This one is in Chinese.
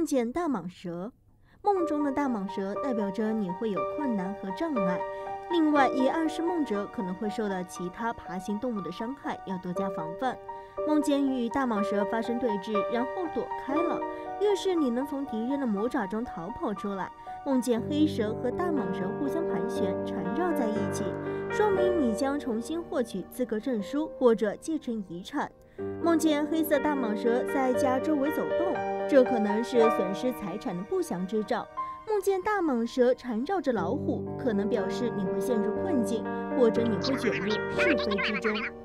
梦见大蟒蛇。梦中的大蟒蛇代表着你会有困难和障碍，另外也暗示梦者可能会受到其他爬行动物的伤害，要多加防范。梦见与大蟒蛇发生对峙，然后躲开了，预示你能从敌人的魔爪中逃跑出来。梦见黑蛇和大蟒蛇互相盘旋缠绕在一起，说明你将重新获取资格证书或者继承遗产。梦见黑色大蟒蛇在家周围走动，这可能是损失财产的不祥之兆。梦见大蟒蛇缠绕着老虎，可能表示你会陷入困境，或者你会卷入是非之中。